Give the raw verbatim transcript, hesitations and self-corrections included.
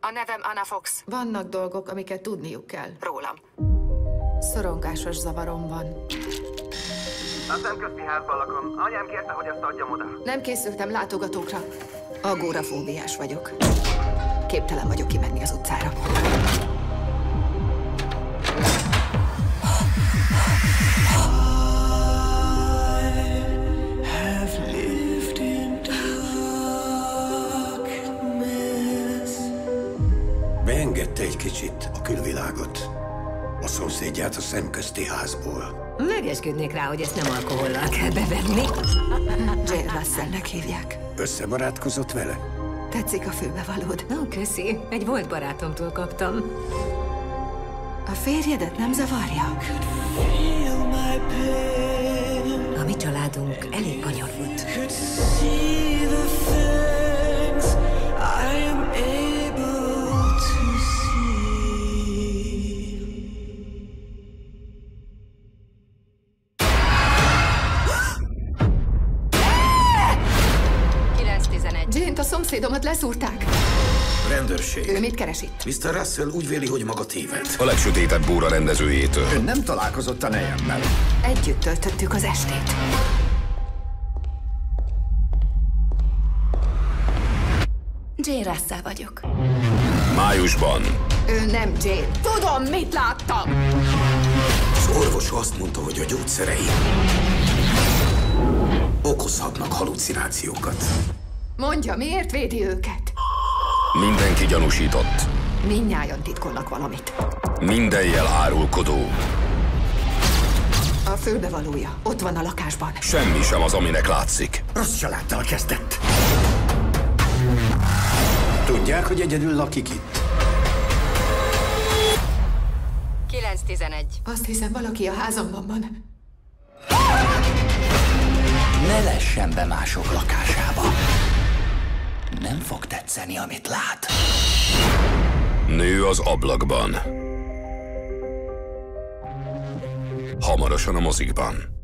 A nevem Anna Fox. Vannak dolgok, amiket tudniuk kell. Rólam. Szorongásos zavarom van. A szemközti házban lakom. Anyám kérte, hogy ezt adjam oda. Nem készültem látogatókra. Agórafóbiás vagyok. Képtelen vagyok kimenni az utcára. Beengedte egy kicsit a külvilágot. A szomszédját a szemközti házból. Megesküdnék rá, hogy ezt nem alkohollal kell bevenni. Jane Russellnek hívják. Összebarátkozott vele? Tetszik a főbevalód? Ó, köszi. Egy volt barátomtól kaptam. A férjedet nem zavarja? A mi családunk elég bonyolult. kilenc tizenegy. Jane-t a szomszédomat leszúrták. Rendőrség. Ő mit keres itt? miszter Russell úgy véli, hogy maga téved. A legsötétebb búra rendezőjétől. Ön nem találkozott a nejemmel. Együtt töltöttük az estét. Jane Russell vagyok. Májusban. Ő nem Jane. Tudom, mit láttam! Az orvos azt mondta, hogy a gyógyszerei okozhatnak halucinációkat. Mondja, miért védi őket? Mindenki gyanúsított. Mindnyájan titkolnak valamit. Minden jel árulkodó. A főbevalója ott van a lakásban. Semmi sem az, aminek látszik. Rossz családtal kezdett. Tudják, hogy egyedül lakik itt? kilenc tizenegy. Azt hiszem, valaki a házamban van. Ne lessen be mások lakásába. Nem fog tetszeni, amit lát. Nő az ablakban. Hamarosan a mozikban.